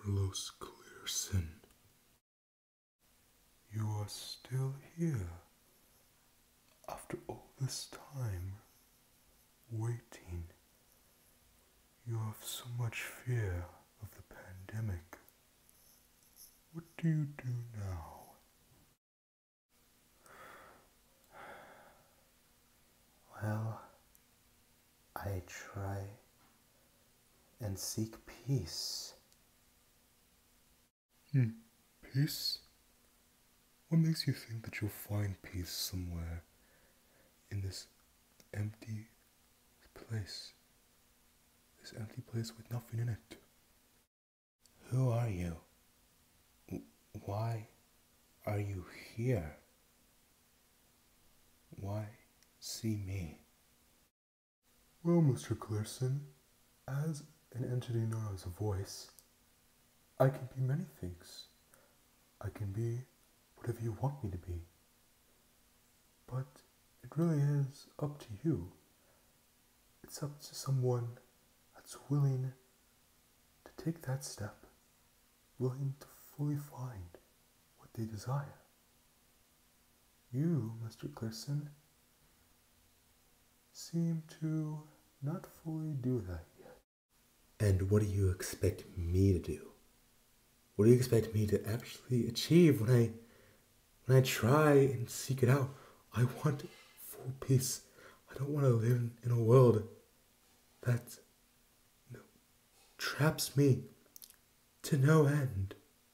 Carlos Clearson. You are still here after all this time waiting. You have so much fear of the pandemic. What do you do now? Well, I try and seek peace. Peace? What makes you think that you'll find peace somewhere in this empty place? This empty place with nothing in it. Who are you? Why are you here? Why see me? Well, Mr. Clearson, as an entity known as a voice, I can be many things. I can be whatever you want me to be. But it really is up to you. It's up to someone that's willing to take that step, willing to fully find what they desire. You, Mr. Clearson, seem to not fully do that yet. And what do you expect me to do? What do you expect me to actually achieve when I try and seek it out? I want full peace. I don't want to live in a world that traps me to no end.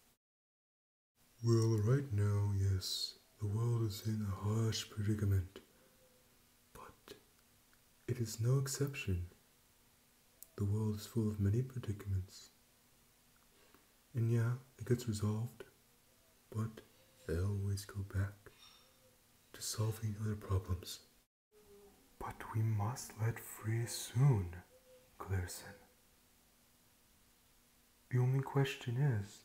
Well, right now, yes, the world is in a harsh predicament. But it is no exception. The world is full of many predicaments. And yeah, it gets resolved, but I always go back to solving other problems. But we must let free soon, Clearson. The only question is,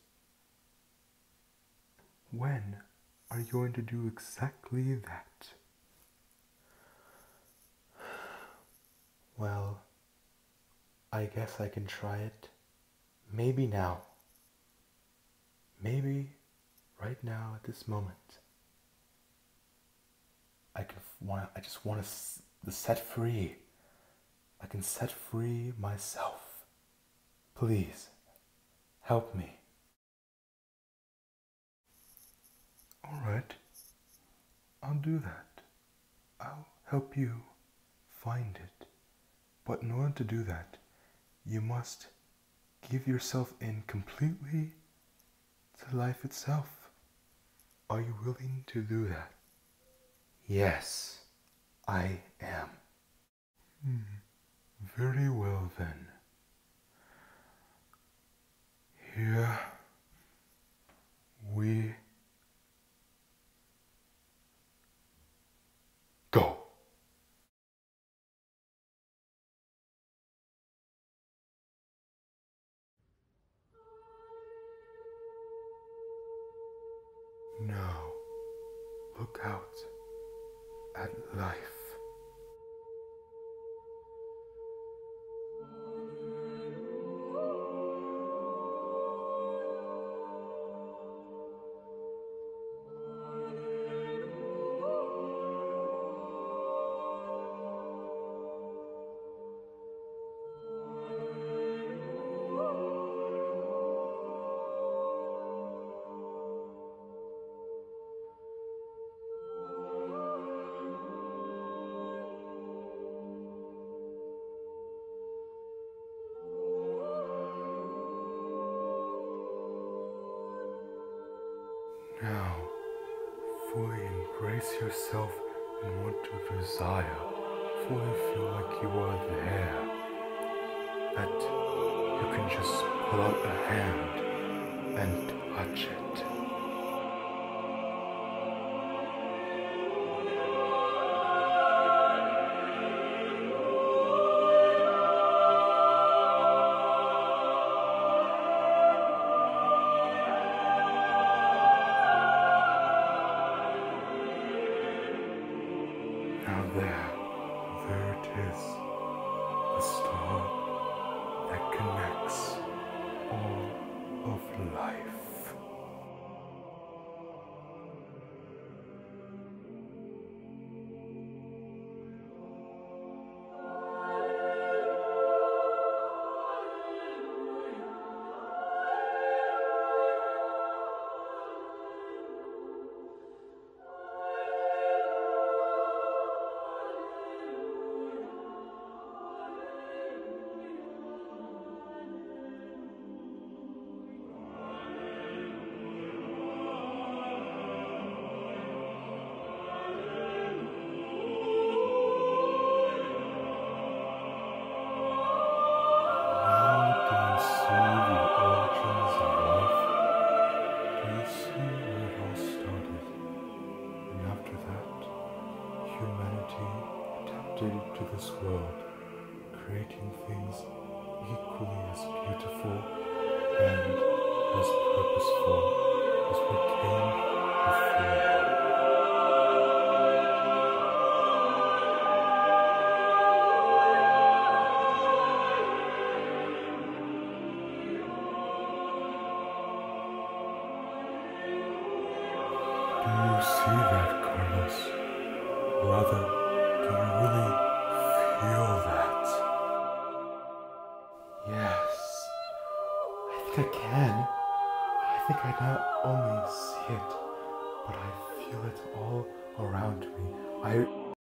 when are you going to do exactly that? Well, I guess I can try it. Maybe now. Maybe right now at this moment. I just want to set free. I can set free myself. Please, help me. Alright, I'll do that. I'll help you find it. But in order to do that, you must give yourself in completely to life itself. Are you willing to do that? Yes, I am. Very well then. Here we go. Now, look out at life. Now, fully embrace yourself and what you desire. Fully feel like you are there. That you can just pull out a hand and touch it. Now there it is, the star that connects all of life. To this world, creating things equally as beautiful and as purposeful as what came before. Do you see that, Carlos? Or rather, do you really feel that? Yes, I think I can. I think I not only see it, but I feel it all around me.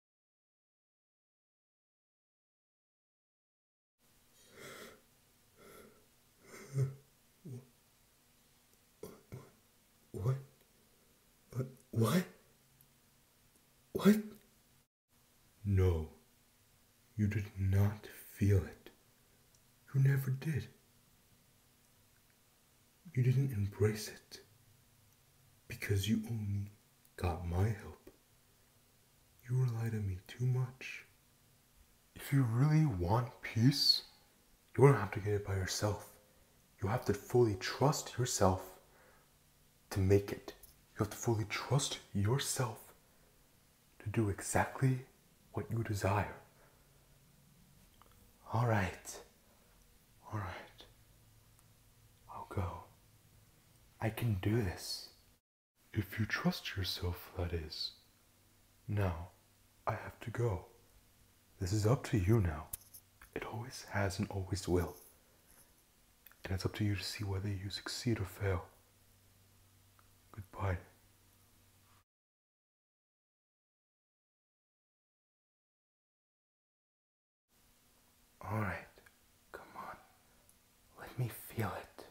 What? What? What? No, you did not feel it. You never did. You didn't embrace it because you only got my help. You relied on me too much. If you really want peace, you don't have to get it by yourself. You have to fully trust yourself to make it. You have to fully trust yourself to do exactly what you desire. All right. I'll go. I can do this. If you trust yourself, that is. Now, I have to go. This is up to you now. It always has and always will. And it's up to you to see whether you succeed or fail. Goodbye. All right, come on. Let me feel it.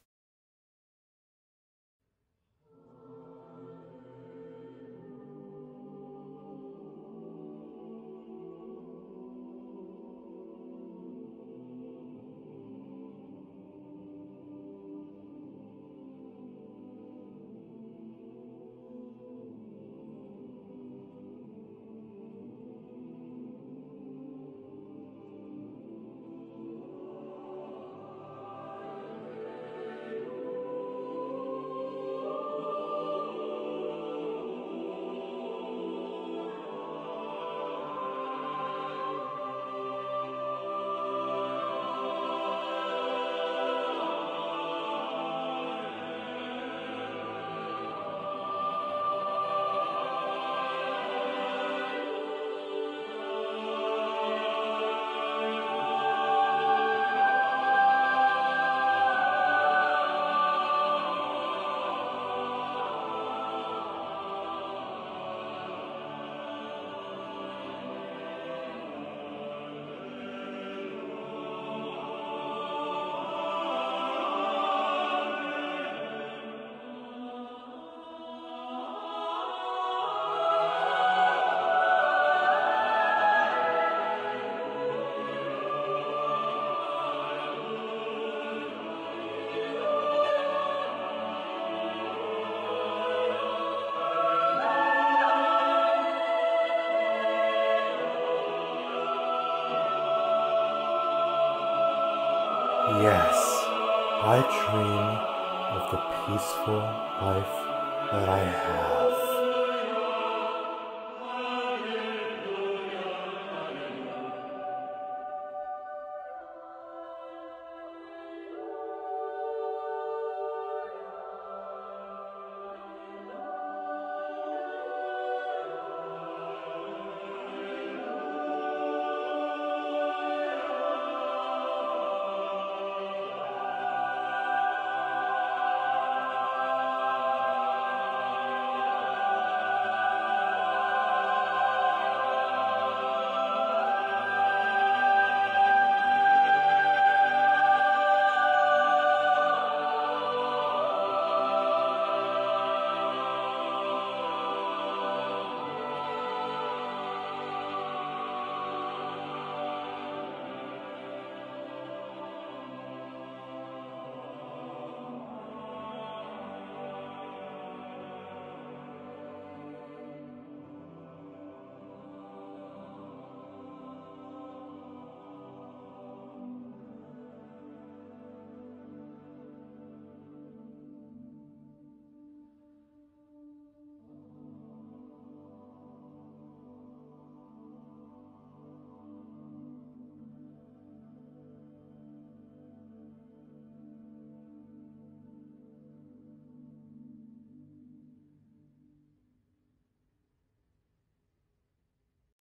Yes, I dream of the peaceful life that I have.